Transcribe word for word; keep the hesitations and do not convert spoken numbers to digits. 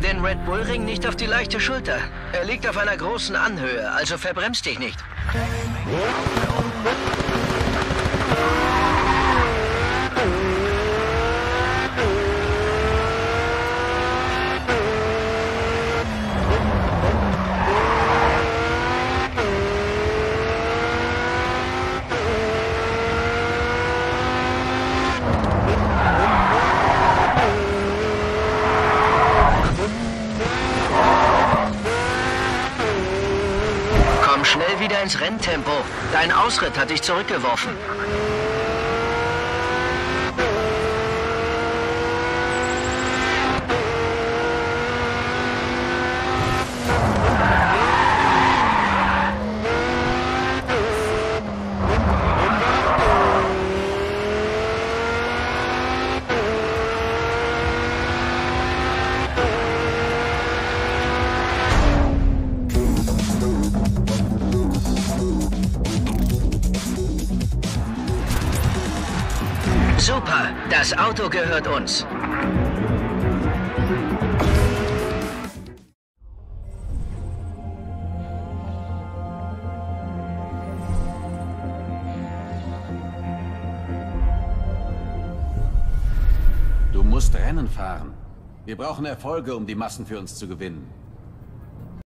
den Red Bull Ring nicht auf die leichte Schulter. Er liegt auf einer großen Anhöhe, also verbremst dich nicht. Schnell wieder ins Renntempo. Dein Ausritt hat dich zurückgeworfen. Super, das Auto gehört uns. Du musst Rennen fahren. Wir brauchen Erfolge, um die Massen für uns zu gewinnen.